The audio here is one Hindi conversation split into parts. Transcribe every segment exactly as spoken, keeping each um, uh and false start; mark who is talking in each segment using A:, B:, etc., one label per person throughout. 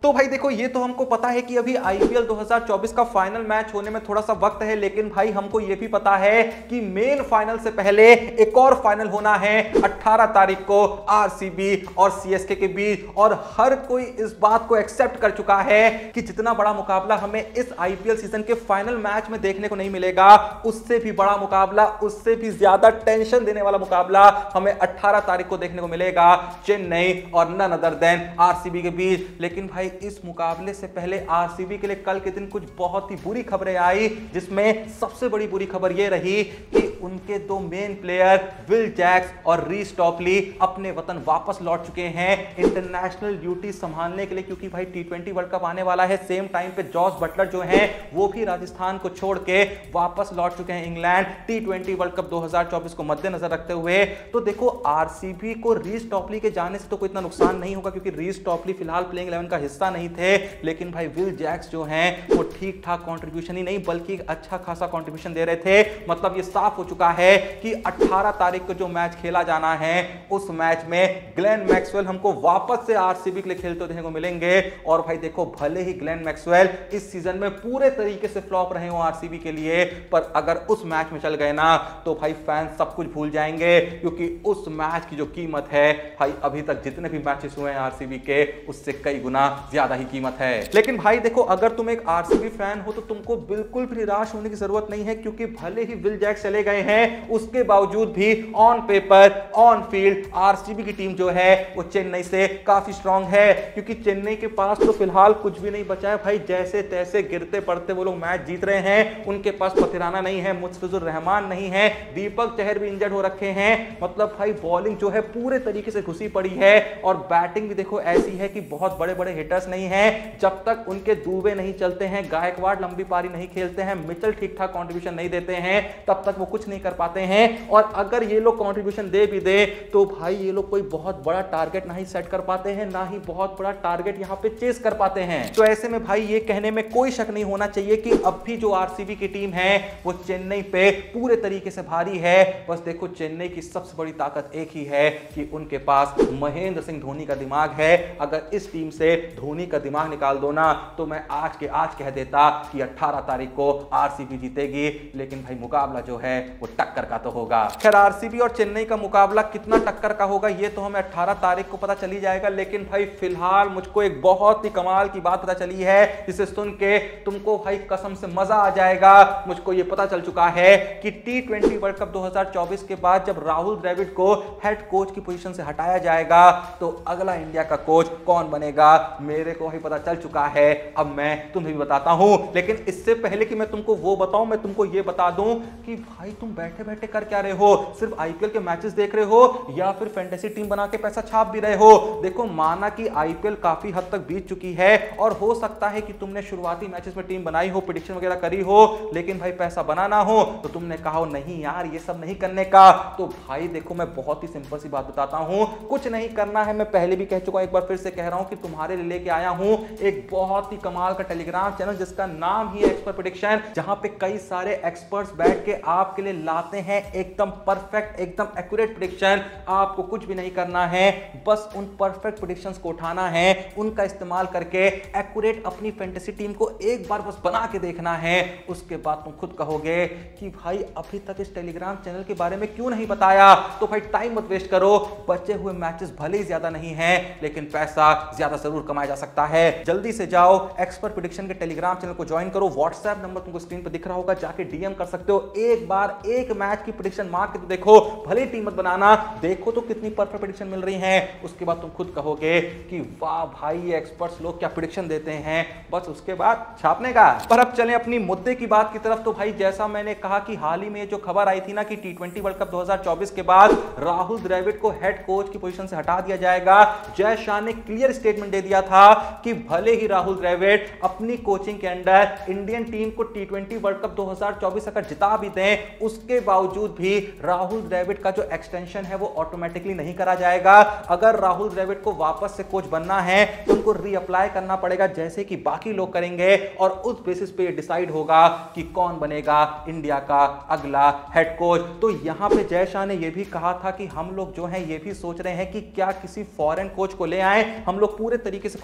A: तो भाई देखो, ये तो हमको पता है कि अभी आईपीएल दो हज़ार चौबीस का फाइनल मैच होने में थोड़ा सा वक्त है, लेकिन भाई हमको ये भी पता है कि मेन फाइनल से पहले एक और फाइनल होना है अठारह तारीख को आरसीबी और सीएसके के बीच। और हर कोई इस बात को एक्सेप्ट कर चुका है कि जितना बड़ा मुकाबला हमें इस आईपीएल सीजन के फाइनल मैच में देखने को नहीं मिलेगा, उससे भी बड़ा मुकाबला, उससे भी ज्यादा टेंशन देने वाला मुकाबला हमें अठारह तारीख को देखने को मिलेगा चेन्नई और नन अदर देन आरसीबी के बीच। लेकिन भाई इस मुकाबले से पहले आरसीबी के लिए कल के दिन कुछ बहुत ही बुरी खबरें आई, जिसमें सबसे बड़ी बुरी खबर यह रही कि उनके दो मेन प्लेयर विल जैक्स और रीस टॉपली अपने वतन वापस लौट चुके हैं इंटरनेशनल ड्यूटी संभालने के लिए, क्योंकि भाई टी ट्वेंटी वर्ल्ड कप आने वाला है। सेम टाइम पे जॉस बटलर जो हैं वो भी राजस्थान को छोड़ के वापस लौट चुके हैं England T twenty world cup दो हज़ार चौबीस को मद्देनजर रखते हुए। तो देखो, आरसीबी को रीस टॉपली के जाने से तो कोई इतना नुकसान नहीं होगा, क्योंकि रीस टॉपली फिलहाल प्लेइंग इलेवन का हिस्सा नहीं थे। लेकिन भाई विल जैक्स जो हैं वो ठीक ठाक कंट्रीब्यूशन ही नहीं बल्कि अच्छा खासा कंट्रीब्यूशन दे रहे थे। मतलब ये साफ हो चुका है कि अठारह तारीख को जो मैच खेला जाना है उस मैच में ग्लेन मैक्सवेल हमको वापस से आरसीबी के लिए खेलते देखने को मिलेंगे। और भाई देखो, भले ही ग्लेन मैक्सवेल इस सीजन में पूरे तरीके से फ्लॉप रहे हो आरसीबी के लिए, पर अगर उस मैच में चल गए ना तो भाई फैंस सब कुछ भूल जाएंगे, क्योंकि उस मैच की जो कीमत है भाई अभी तक जितने भी मैचेस हुए हैं आरसीबी के उससे कई गुना ज्यादा ही कीमत है। लेकिन भाई देखो, अगर तुम एक आरसीबी फैन हो तो तुमको बिल्कुल भी निराश होने की जरूरत नहीं है, क्योंकि भले ही विल जैक्स चले गए हैं उसके बावजूद भी on paper on field RCB की टीम जो है वो चेन्नई से काफी स्ट्रांग है। क्योंकि चेन्नई के पास तो फिलहाल कुछ भी नहीं बचा है भाई, जैसे तैसे गिरते पड़ते वो लोग मैच जीत रहे हैं। उनके पास पथिराना नहीं है, मुस्तफिजुर रहमान नहीं है, दीपक चहर भी इंजर्ड हो रखे हैं। मतलब भाई बॉलिंग जो है पूरे तरीके से घुसी पड़ी है, और बैटिंग भी देखो ऐसी है कि बहुत बड़े बड़े हिटर्स नहीं है। जब तक उनके दूबे नहीं चलते हैं, गायकवाड़ लंबी पारी नहीं खेलते हैं, मिचेल ठीक ठाक कंट्रीब्यूशन नहीं देते हैं, तब तक वो कुछ नहीं कर पाते हैं। और अगर ये लोग कंट्रीब्यूशन दे भी दे तो भाई ये लोग कोई बहुत बड़ा टारगेट नहीं सेट कर पाते हैं, ना ही बहुत बड़ा टारगेट यहां पे चेस कर पाते हैं। तो ऐसे में भाई ये कहने में कोई शक नहीं होना चाहिए कि अब भी जो आरसीबी की टीम है वो चेन्नई पे पूरे तरीके से भारी है। बस देखो, चेन्नई की सबसे बड़ी ताकत एक ही है कि उनके पास महेंद्र सिंह धोनी का दिमाग है। अगर इस टीम से धोनी का दिमाग निकाल दो ना तो मैं आज के आज कह देता कि अठारह तारीख को आरसीबी जीतेगी। लेकिन भाई मुकाबला जो है वो टक्कर का तो होगा। खैर, आरसीबी और चेन्नई का मुकाबला कितना टक्कर का होगा ये तो हमें अठारह तारीख को पता चली जाएगा। लेकिन भाई फिलहाल मुझको एक बहुत ही कमाल की बात पता चली है, जिसे सुन के तुमको भाई कसम से मजा आ जाएगा। मुझको ये पता चल चुका है कि टी ट्वेंटी वर्ल्ड कप दो हज़ार चौबीस के बाद जब राहुल द्रविड़ को हेड कोच की पोजीशन से हटाया जाएगा तो अगला इंडिया का कोच कौन बनेगा मेरे को ही पता चल चुका है। अब मैं तुम्हें भी बताता हूं, लेकिन इससे पहले कि मैं तुमको वो बताऊं, मैं तुमको ये बता दूं कि भाई तुम बैठे बैठे कर क्या रहे हो? सिर्फ आईपीएल के मैचेस देख रहे हो या फिर फैंटेसी टीम बना के पैसा छाप भी रहे हो? देखो, माना कि आईपीएल काफी हद तक बीत चुकी है और हो सकता है कि तुमने शुरुआती मैचेस में टीम बनाई हो, प्रेडिक्शन वगैरह करी हो, लेकिन भाई पैसा बना ना हो तो तुमने कहा हो नहीं यार ये सब नहीं करने का। तो भाई देखो, मैं बहुत ही सिंपल सी बात बताता हूं, कुछ नहीं करना है। मैं पहले भी कह चुका हूं, एक बार फिर से कह रहा हूं कि तुम्हारे लिए लेके आया हूं एक बहुत ही कमाल का टेलीग्राम चैनल जिसका नाम ही है एक्सपर्ट प्रेडिक्शन, जहां पे कई सारे एक्सपर्ट्स बैठ के आपके लिए लाते हैं एकदम परफेक्ट, एकदम एक्यूरेट प्रेडिक्शन। आपको कुछ भी नहीं करना है, बस उन परफेक्ट प्रेडिक्शंस को उठाना है, उनका इस्तेमाल करके एक्यूरेट अपनी फैंटेसी टीम को एक बार बस बना के देखना है। उसके बाद तुम खुद कहोगे कि भाई अभी तक इस टेलीग्राम चैनल के बारे में क्यों नहीं बताया। तो भाई टाइम मत वेस्ट करो, बचे हुए मैचेस भले ही ज्यादा नहीं है लेकिन पैसा ज्यादा जरूर कमाया जा सकता है। जल्दी से जाओ एक्सपर्ट प्रेडिक्शन के टेलीग्राम चैनल को ज्वाइन करो। व्हाट्सएप नंबर तुमको स्क्रीन पर दिख रहा होगा, जाके डीएम कर सकते हो। एक बार एक मैच की प्रेडिक्शन मार के तो देखो, भले टीम मत बनाना, देखो तो कितनी परफेक्ट प्रेडिक्शन मिल रही है। उसके बाद तुम खुद कहोगे कि वाह भाई ये एक्सपर्ट्स लोग क्या प्रेडिक्शन देते हैं, बस उसके बाद छापने का। पर अब चलें अपनी मुद्दे की बात की तरफ। तो भाई जैसा मैंने कहा कि हाल ही में जो खबर आई थी ना कि टी ट्वेंटी वर्ल्ड कप दो हज़ार चौबीस के बाद राहुल द्रविड़ को हेड कोच की पोजीशन से हटा दिया जाएगा, जय शाह ने क्लियर स्टेटमेंट दे दिया था कि भले ही राहुल द्रविड़ अपनी कोचिंग के अंडर इंडियन टीम को टी ट्वेंटी वर्ल्ड कप दो हज़ार चौबीस अगर जिता भी दें, उसके बावजूद भी राहुल द्रविड़ का जो एक्सटेंशन है वो ऑटोमेटिकली नहीं करा जाएगा। अगर राहुल द्रविड़ को वापस से कोच बनना है तो उनको रीअप्लाई करना पड़ेगा जैसे कि बाकी लोग करेंगे, और उस बेसिस पे डिसाइड होगा कि कौन बनेगा इंडिया का अगला हेड कोच। तो यहां पे जय शाह ने यह भी कहा था कि हम लोग जो हैं ये भी सोच रहे हैं कि क्या किसी फॉरेन कोच को ले आए। हम लोग पूरे तरीके से खुले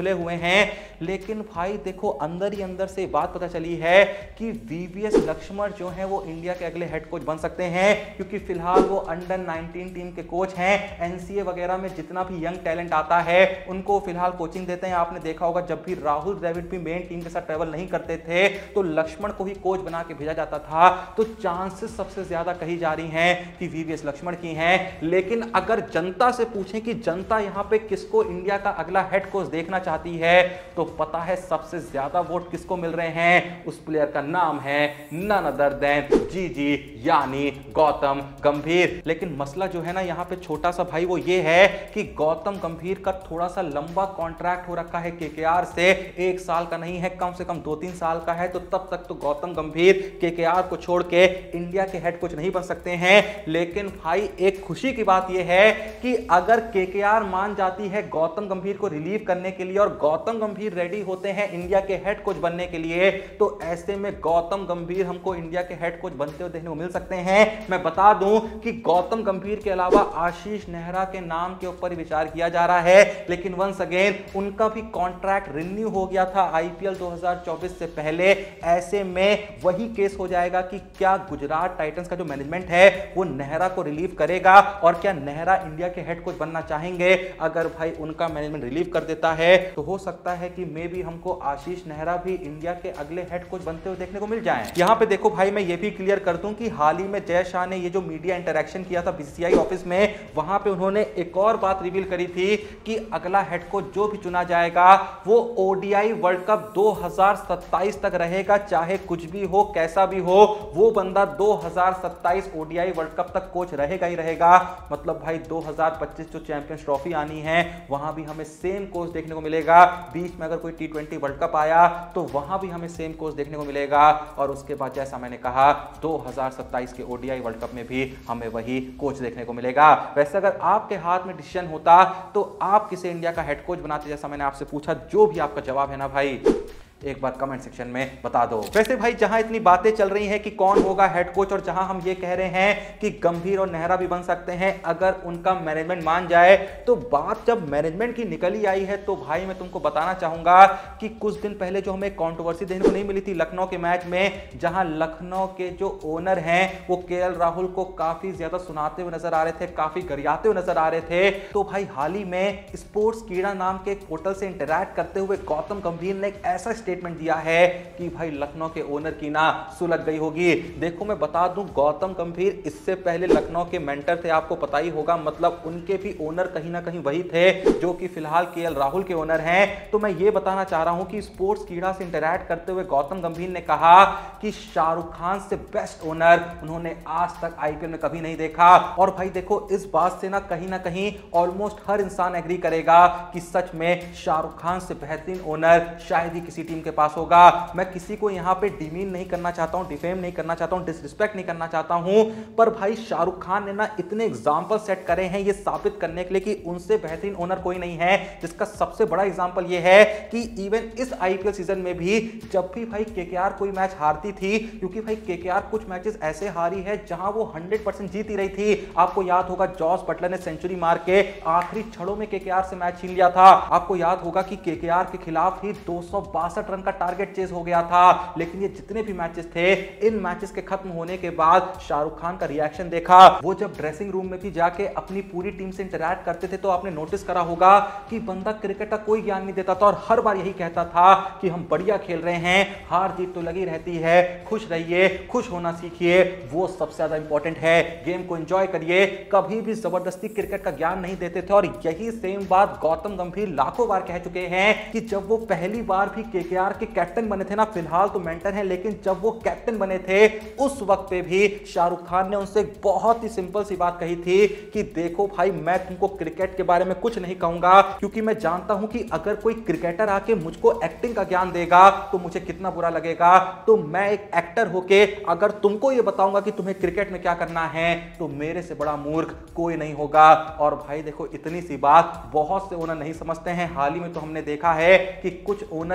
A: खुले हुए हैं, लेकिन भाई देखो अंदर ही अंदर से बात पता चली है कि वीवीएस लक्ष्मण जो है वो इंडिया के अगले हेड कोच बन सकते हैं, क्योंकि फिलहाल वो अंडर नाइनटीन टीम के कोच हैं। एनसीए वगैरह में जितना भी यंग टैलेंट आता है उनको फिलहाल कोचिंग देते हैं। आपने देखा होगा जब भी राहुल द्रविड़ भी मेन टीम के साथ ट्रेवल नहीं करते थे तो लक्ष्मण को ही कोच बना के भेजा जाता था। तो चांसेस सबसे ज्यादा कही जा रही हैं कि वीवीएस लक्ष्मण की हैं। लेकिन अगर जनता से पूछें कि जनता यहां पे किसको इंडिया का अगला हेड कोच देखना चाहती है, तो पता है सबसे ज्यादा वोट किसको मिल रहे हैं? उस प्लेयर का नाम है none other than G G यानी गौतम गंभीर। लेकिन मसला जो है ना यहाँ पे छोटा सा भाई वो ये है कि गौतम गंभीर का थोड़ा सा लंबा कॉन्ट्रैक्ट हो रखा है केकेआर से, एक साल का नहीं है, कम से कम दो तीन साल का है। तो तब तक तो गौतम गंभीर केकेआर को छोड़ के इंडिया के हेड कोच नहीं बन सकते हैं। लेकिन भाई एक खुशी की बात यह है कि अगर केकेआर मान जाती है गौतम गंभीर को रिलीव करने के लिए और गौतम गंभीर रेडी होते हैं इंडिया के हेड कोच बनने के लिए, तो ऐसे में गौतम गंभीर हमको इंडिया के हेड कोच बनते हुए देखने को मिल सकते हैं। मैं बता दूं कि गौतम गंभीर के अलावा आशीष नेहरा के नाम के ऊपर विचार किया जा रहा है, लेकिन वंस अगेन उनका भी कॉन्ट्रैक्ट रिन्यू हो गया था आईपीएल दो हज़ार चौबीस से पहले। ऐसे में वही केस हो जाएगा कि क्या गुजरात टाइटंस का जो मैनेजमेंट है वो नेहरा को रिलीव करेगा और क्या नेहरा इंडिया के हेड कोच बनना चाहेंगे। अगर भाई उनका मैनेजमेंट रिलीव कर देता है तो हो सकता है कि मे भी हमको आशीष नेहरा भी इंडिया के अगले हेड कोच बनते हुए देखने को मिल जाएं। यहां पे देखो भाई मैं ये भी क्लियर कर दूं कि हाल ही में जय शाह ने ये जो मीडिया इंटरेक्शन किया था बीसीसीआई ऑफिस में, वहां पे उन्होंने एक और बात रिवील करी थी कि अगला हेड कोच जो भी चुना जाएगा वो ओडीआई वर्ल्ड कप दो हज़ार सत्ताईस तक रहेगा, चाहे कुछ भी हो कैसा भी हो, वो बंदा दो हज़ार सत्ताईस ओडीआई वर्ल्ड कप तक कोच रहेगा ही रहेगा। मतलब भाई दो हज़ार पच्चीस जो चैंपियंस ट्रॉफी आनी है वहां भी हमें सेम कोच देखने को मिलेगा। बीच में अगर कोई टी ट्वेंटी वर्ल्ड कप आया तो वहां भी हमें सेम कोच देखने को मिलेगा। और उसके बाद जैसा मैंने कहा दो हज़ार सत्ताईस के ओडीआई वर्ल्ड कप में भी हमें वही कोच देखने को मिलेगा। वैसे अगर आपके हाथ में डिसीजन होता तो आप किसे इंडिया का हेड कोच बनाते, जैसा मैंने आपसे पूछा? जो भी आपका जवाब है ना भाई एक बार कमेंट सेक्शन में बता दो। वैसे भाई जहां इतनी बातें चल रही हैं कि कौन होगा हेड कोच और जहां हम ये कह रहे हैं कि गंभीर और नेहरा भी बन सकते हैं अगर उनका मैनेजमेंट मान जाए, तो बात जब मैनेजमेंट की निकल ही आई है तो भाई मैं तुमको बताना चाहूंगा कि कुछ दिन पहले जो हमें कंट्रोवर्सी देखने को नहीं मिली थी लखनऊ के मैच में, जहां लखनऊ के जो ओनर हैं वो केएल राहुल को काफी ज्यादा सुनाते हुए नजर आ रहे थे, काफी गरियाते हुए नजर आ रहे थे। तो भाई हाल ही में स्पोर्ट्स कीड़ा नाम के एक पोर्टल से इंटरैक्ट करते हुए गौतम गंभीर ने एक ऐसा स्टेटमेंट दिया है कि भाई लखनऊ के ओनर की ना सुलग गई होगी। देखो मैं बता दूं गौतम गंभीर इससे पहले लखनऊ के मेंटर थे, आपको पता ही होगा, मतलब उनके भी ओनर कहीं ना कहीं वही थे जो कि फिलहाल केएल राहुल के ओनर हैं। तो मैं ये बताना चाह रहा हूं कि स्पोर्ट्स कीड़ा से इंटरैक्ट करते हुए गौतम गंभीर ने कहा कि शाहरुख खान से बेस्ट ओनर उन्होंने आज तक आईपीएल में कभी नहीं देखा। और भाई देखो इस बात से ना कहीं ना कहीं ऑलमोस्ट हर इंसान एग्री करेगा कि सच में शाहरुख खान से बेहतरीन ओनर शायद ही किसी टीम के पास होगा। मैं किसी को यहां पे डिमीन नहीं करना चाहता हूं, डिफेम नहीं करना चाहता हूं, डिसरिस्पेक्ट नहीं करना चाहता हूं, पर भाई शाहरुख खान ने ना इतने एग्जांपल सेट करे हैं ये साबित करने के लिए कि उनसे बेहतरीन ओनर कोई नहीं है। जिसका सबसे बड़ा एग्जांपल ये है कि इवन इस आईपीएल सीजन में भी जब भी भाई केकेआर कोई मैच हारती थी, क्योंकि भाई केकेआर कुछ मैचेस ऐसे हारी है जहां वो सौ परसेंट जीती रही थी। आपको याद होगा जॉस बटलर ने सेंचुरी मार के आखिरी क्षणों में केकेआर से मैच छीन लिया था। आपको याद होगा कि केकेआर के खिलाफ ही दो सौ बासठ रन का टारगेट चेज हो गया था। लेकिन ये जितने भी मैचेस थे, इन मैचेस के खत्म होने के बाद शाहरुख खान का रिएक्शन देखा, वो जब ड्रेसिंग रूम में भी जाके अपनी पूरी टीम से इंटरैक्ट करते थे तो आपने नोटिस करा होगा कि बंदा क्रिकेट का कोई ज्ञान नहीं देता था और हर बार यही कहता था कि हम बढ़िया खेल रहे हैं, हार जीत तो लगी रहती है, खुश रहिए, खुश होना सीखिए, वो सबसे ज्यादा इंपॉर्टेंट है, गेम को एंजॉय करिए। कभी भी जबरदस्ती क्रिकेट का ज्ञान नहीं देते थे। और यही सेम बात गौतम गंभीर लाखों बार कह चुके हैं कि जब वो पहली बार भी केकेआर के कैप्टन बने थे ना, फिलहाल तो मेंटर हैं लेकिन जब वो कैप्टन बने थे उस वक्त पे भी शाहरुख खान ने उनसे एक बहुत ही सिंपल सी बात कही थी कि देखो भाई मैं तुमको क्रिकेट के बारे में कुछ नहीं कहूंगा, क्योंकि मैं जानता हूं कि अगर कोई क्रिकेटर आके मुझको एक्टिंग का ज्ञान देगा तो मुझे कितना बुरा लगेगा। तो मैं एक एक्टर होके अगर तुमको ये बताऊंगा कि तुम्हें क्रिकेट में क्या करना है तो मेरे से बड़ा मूर्ख कोई नहीं होगा। और भाई देखो इतनी सी बात बहुत से ओनर नहीं समझते हैं। हाल ही में तो हमने देखा है कि कुछ ओनर किस तरीके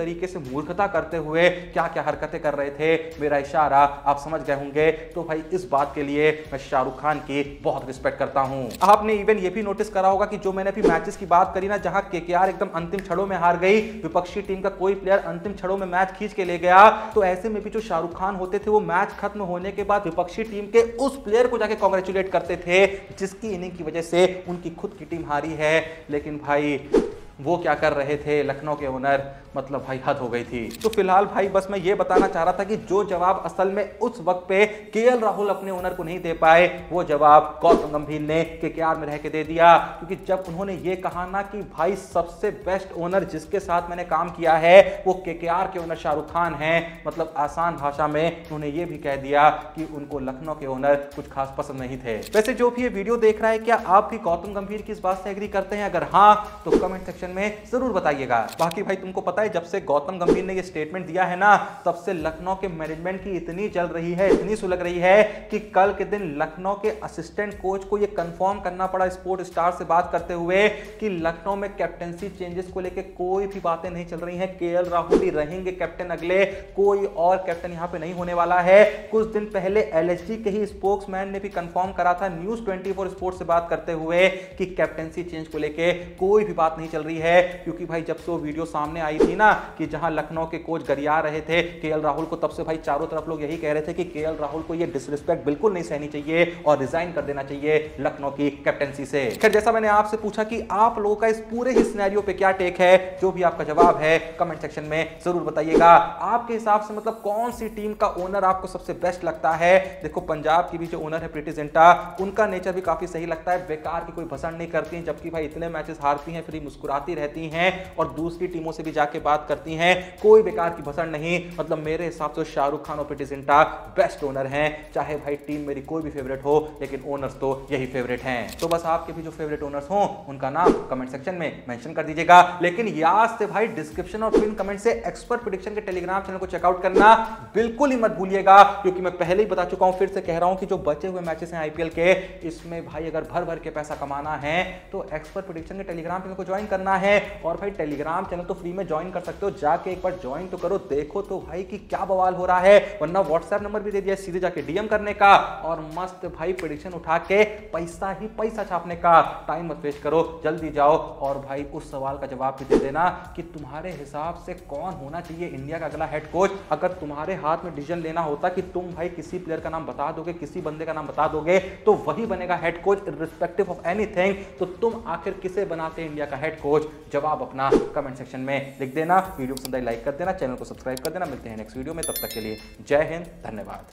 A: तरीके से मूर्खता करते हुए क्या क्या हरकतें कर रहे थे, मेरा इशारा आप समझ गए होंगे। तो भाई इस बात के लिए मैं शाहरुख खान की बहुत रिस्पेक्ट करता हूं। आपने इवन ये भी नोटिस करा होगा कि जो मैंने अभी मैचेस की बात करी ना, जहां केकेआर एकदम अंतिम क्षणों में हार गई, विपक्षी टीम का कोई प्लेयर अंतिम क्षणों में मैच खींच के ले गया, तो ऐसे में भी जो शाहरुख खान होते थे वो मैच खत्म होने के बाद विपक्षी टीम के उस प्लेयर को जाके कांग्रेचुलेट करते थे जिसकी इनिंग की वजह से उनकी खुद की टीम हारी है। लेकिन भाई वो क्या कर रहे थे लखनऊ के ओनर, मतलब भाई हद हो गई थी। तो फिलहाल भाई बस मैं ये बताना चाह रहा था कि जो जवाब असल में उस वक्त पे केएल राहुल अपने ओनर को नहीं दे पाए, वो जवाब गौतम गंभीर ने केकेआर में रह के दे दिया। क्योंकि जब उन्होंने ये कहा ना कि भाई सबसे बेस्ट ओनर जिसके साथ मैंने काम किया है वो केकेआर के ओनर शाहरुख खान हैं, मतलब आसान भाषा में उन्होंने ये भी कह दिया कि उनको लखनऊ के ओनर कुछ खास पसंद नहीं थे। वैसे जो भी ये वीडियो देख रहा है, क्या आप भी गौतम गंभीर की इस बात से एग्री करते हैं? अगर हाँ तो कमेंट सेक्शन में जरूर बताइएगा। बाकी भाई तुमको पता है जब से गौतम गंभीर ने ये स्टेटमेंट दिया है ना, तब से लखनऊ के मैनेजमेंट की इतनी चल रही है, इतनी सुलग रही है कि कल के दिन लखनऊ के असिस्टेंट कोच को ये कंफर्म करना पड़ा स्पोर्ट स्टार से बात करते हुए कि लखनऊ में कैप्टेंसी चेंजेस को लेकर कोई भी बातें नहीं चल रही हैं। केएल राहुल ही रहेंगे कैप्टन, अगले कोई और कैप्टन यहां पे नहीं होने वाला है। कुछ दिन पहले एलएसजी के ही स्पोक्समैन ने भी कंफर्म करा था न्यूज ट्वेंटी फोर स्पोर्ट्स से बात करते हुए कि कैप्टेंसी चेंज को लेकर कोई भी बात नहीं चल रही है। क्योंकि भाई जब से वो वीडियो सामने आई थी ना कि जहां लखनऊ के कोच गरिया रहे थे केएल राहुल को, तब से भाई चारों तरफ लोग यही कह रहे थे कि केएल राहुल को ये डिसरिस्पेक्ट बिल्कुल नहीं सहनी चाहिए और रिजाइन कर देना चाहिए लखनऊ की कैप्टेंसी से। खैर जैसा मैंने आपसे पूछा कि आप लोगों का इस पूरे ही सिनेरियो पे क्या टेक है, जो भी आपका जवाब है कमेंट सेक्शन में जरूर बताइएगा। आपके हिसाब से मतलब कौन सी टीम का ओनर आपको सबसे बेस्ट लगता है? देखो पंजाब की भी जो ओनर है प्रीति जिंटा, उनका नेचर भी काफी सही लगता है, बेकार की कोई भसड़ नहीं करती, जबकि भाई इतने मैचेस हारती हैं फिर मुस्कुराती रहती हैं और दूसरी टीमों से भी जाके बात करती हैं, कोई बेकार की भसड़ नहीं। मतलब मेरे हिसाब से शाहरुख खान और प्रीति जिंटा बेस्ट ओनर हैं। चाहे भाई टीम मेरी कोई भी फेवरेट हो, लेकिन ओनर्स तो यही फेवरेट हैं। तो बस आपके भी जो फेवरेट ओनर्स हो उनका नाम कमेंट सेक्शन में मेंशन कर दीजिएगा। लेकिन याद से भाई डिस्क्रिप्शन और पिन कमेंट से एक्सपर्ट प्रेडिक्शन के टेलीग्राम चैनल को चेकआउट करना बिल्कुल ही मत भूलिएगा, क्योंकि मैं पहले ही बता चुका हूं, फिर से कह रहा हूं कि जो बचे हुए मैचेस हैं आईपीएल के, इसमें भाई अगर भर भर के पैसा कमाना है तो एक्सपर्ट प्रेडिक्शन के टेलीग्राम चैनल को ज्वाइन करना है। और भाई टेलीग्राम चैनल तो फ्री में ज्वाइन कर सकते हो, जाके एक बार ज्वाइन तो करो, देखो तो भाई कि क्या बवाल हो रहा है। वरना व्हाट्सएप नंबर भी दे दिया सीधे जाके डीएम करने का और मस्त भाई प्रेडिक्शन उठा के पैसा ही पैसा छापने का। टाइम मत वेस्ट करो, जल्दी जाओ और भाई उस सवाल का जवाब भी दे देना कि तुम्हारे हिसाब से कौन होना चाहिए इंडिया का अगला हेड कोच। अगर तुम्हारे हाथ में डिसीजन लेना होता कि तुम भाई किसी प्लेयर का नाम बता दोगे, किसी बंदे का नाम बता दोगे, तो वही बनेगा head coach irrespective of anything. तो तुम आखिर किसे बनाते इंडिया का हेड कोच? जवाब अपना कमेंट सेक्शन में लिख देना। वीडियो पसंद आई लाइक कर देना, चैनल को सब्सक्राइब कर देना। मिलते हैं नेक्स्ट वीडियो में, तब तक के लिए जय हिंद, धन्यवाद।